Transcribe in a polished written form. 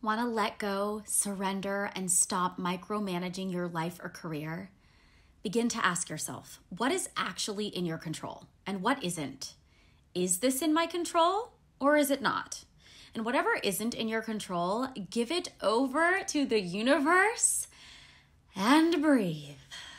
Want to let go, surrender, and stop micromanaging your life or career? Begin to ask yourself, what is actually in your control and what isn't? Is this in my control or is it not? And whatever isn't in your control, give it over to the universe and breathe.